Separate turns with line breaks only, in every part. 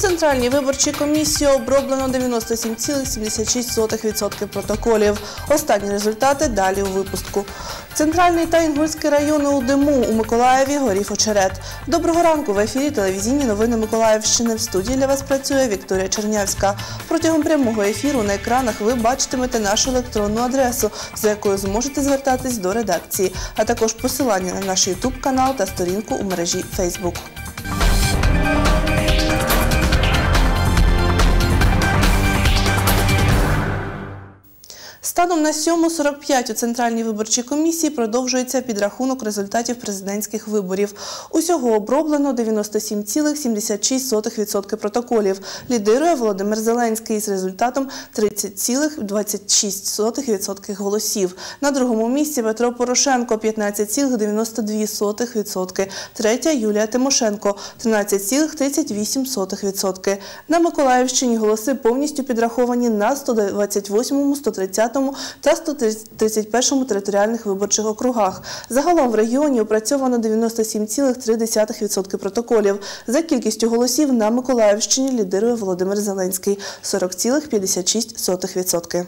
Центральній виборчій комісії оброблено 97,76% протоколів. Останні результати далі у випуску. Центральний та Інгульський райони у диму, у Миколаєві горів очерет. Доброго ранку, в ефірі телевізійні новини Миколаївщини. В студії для вас працює Вікторія Чернявська. Протягом прямого ефіру на екранах ви бачитимете нашу електронну адресу, за якою зможете звертатись до редакції, а також посилання на наш YouTube-канал та сторінку у мережі Facebook. Станом на 7:45 у Центральній виборчій комісії продовжується підрахунок результатів президентських виборів. Усього оброблено 97,76% протоколів. Лідирує Володимир Зеленський з результатом 30,26% голосів. На другому місці Петро Порошенко – 15,92%. Третя – Юлія Тимошенко – 13,38%. На Миколаївщині голоси повністю підраховані на 128-му, 130-му та 131-му територіальних виборчих округах. Загалом в регіоні опрацьовано 97,3% протоколів. За кількістю голосів на Миколаївщині лідирує Володимир Зеленський – 40,56%.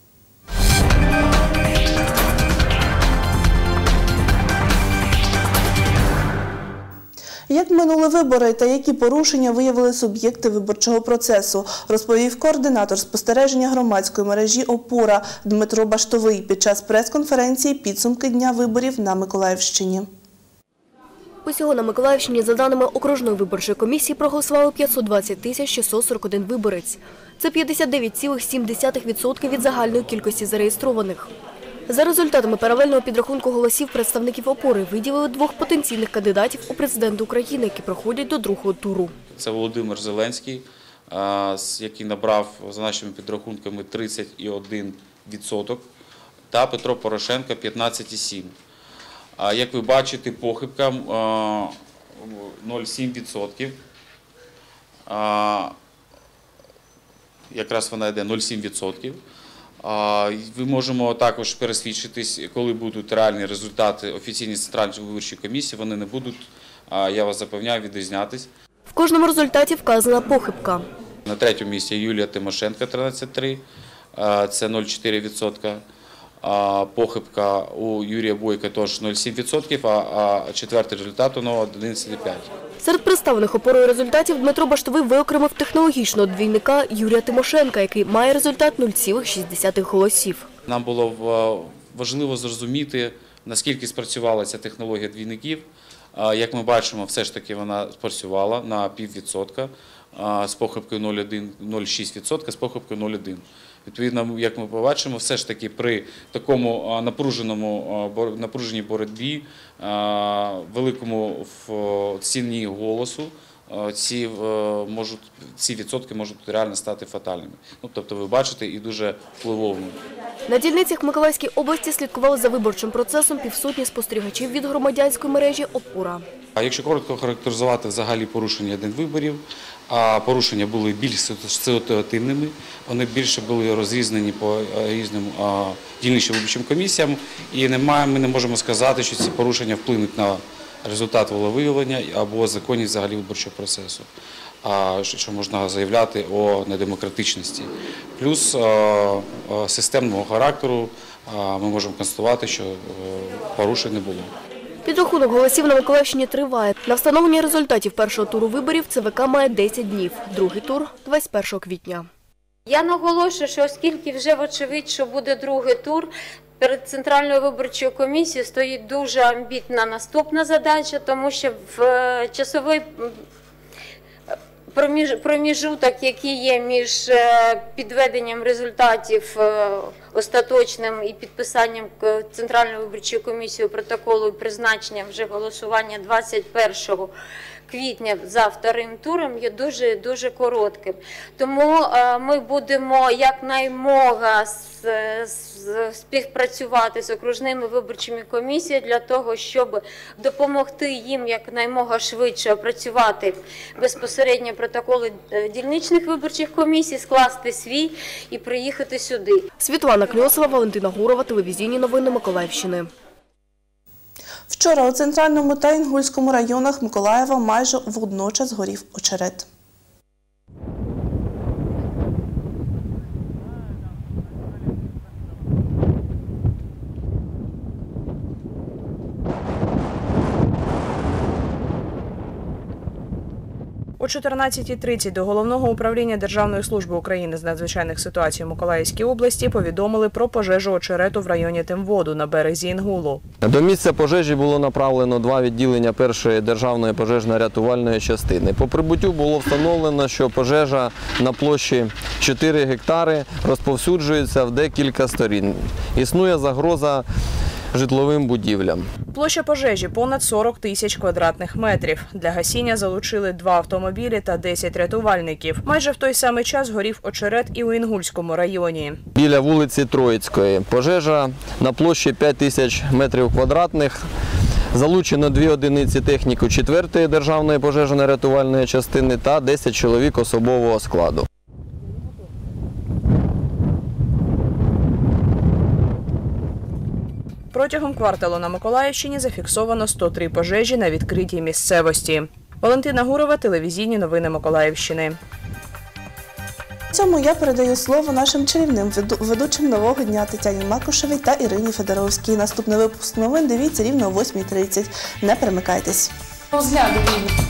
Як минули вибори та які порушення виявили суб'єкти виборчого процесу, розповів координатор спостереження громадської мережі «Опора» Дмитро Баштовий під час прес-конференції «Підсумки дня виборів на Миколаївщині».
Усього на Миколаївщині, за даними окружної виборчої комісії, проголосували 520 641 виборець. Це 59,7% від загальної кількості зареєстрованих. За результатами паралельного підрахунку голосів представників «Опори» виділили двох потенційних кандидатів у президенти України, які проходять до другого туру.
Це Володимир Зеленський, який набрав, за нашими підрахунками, 30,1%, та Петро Порошенко – 15,7%. Як ви бачите, похибка 0,7%. Якраз вона йде 0,7%. Ми можемо також пересвідчитись, коли будуть реальні результати офіційної Центральної виборчої комісії, вони не будуть, я вас запевняю, відрізнятись.
В кожному результаті вказана похибка.
На третьому місці Юлія Тимошенко 13,3%, це 0,4%. Похибка у Юрія Бойка теж 0,7%, а четвертий результат у нього 11,5%.
Серед представлених «Опорою» результатів Дмитро Баштовий виокремив технологічного двійника Юрія Тимошенка, який має результат 0,6 голосів.
Нам було важливо зрозуміти, наскільки спрацювала ця технологія двійників. Як ми бачимо, все ж таки вона спрацювала на 0,5%, з похибкою 0,6%, з похибкою 0,1%. Відповідно, як ми побачимо, все ж таки при такому напруженій боротьбі, великому ціні голосу, ці відсотки можуть реально стати фатальними. Тобто ви бачите, і дуже впливовими.
На дільницях Миколаївської області слідкували за виборчим процесом півсотні спостерігачів від громадянської мережі «Опора».
Якщо коротко характеризувати взагалі порушення виборів, порушення були більш ситуативними, вони більше були розрізнені по різним дільничним виборчим комісіям, і ми не можемо сказати, що ці порушення вплинуть на результат волевиявлення або законність взагалі виборчого процесу, що можна заявляти о недемократичності. Плюс системного характеру ми можемо констатувати, що порушень не було.
Підрахунок голосів на Миколаївщині триває. На встановлення результатів першого туру виборів ЦВК має 10 днів, другий тур – 21 квітня.
Я наголошую, що оскільки вже вочевидь, що буде другий тур, перед Центральною виборчою комісією стоїть дуже амбітна наступна задача, тому що в часовий проміжуток, який є між підведенням результатів остаточним і підписанням Центральною виборчою комісією протоколу і призначенням вже голосування 21 квітня за вторим туром є дуже коротким. Тому ми будемо якнаймога співпрацювати з окружними виборчими комісіями для того, щоб допомогти їм якнаймога швидше опрацювати безпосередньо протоколи дільничних виборчих комісій, скласти свій і приїхати сюди.
Світлана Кльосова, Валентина Гурова, телевізійні новини Миколаївщини.
Вчора у Центральному та Інгульському районах Миколаєва майже водночас горів очерет.
О 14:30 до Головного управління Державної служби України з надзвичайних ситуацій у Миколаївській області повідомили про пожежу очерету в районі Темводу на березі Інгулу.
До місця пожежі було направлено 2 відділення першої державної пожежно-рятувальної частини. По прибуттю було встановлено, що пожежа на площі 4 гектари розповсюджується в декілька сторін. Існує загроза житловим будівлям.
Площа пожежі – понад 40 тисяч квадратних метрів. Для гасіння залучили 2 автомобілі та 10 рятувальників. Майже в той самий час горів очерет і у Інгульському районі.
Біля вулиці Троїцької пожежа на площі 5 тисяч метрів квадратних. Залучено 2 одиниці техніки 4-ї державної пожежно-рятувальної частини та 10 чоловік особового складу.
Протягом кварталу на Миколаївщині зафіксовано 103 пожежі на відкритій місцевості. Валентина Гурова, телевізійні новини Миколаївщини.
В цьому я передаю слово нашим чарівним ведучим нового дня Тетяні Макушевій та Ірині Федоровській. Наступний випуск новин дивіться рівно о 8:30. Не перемикайтесь.
Розгляду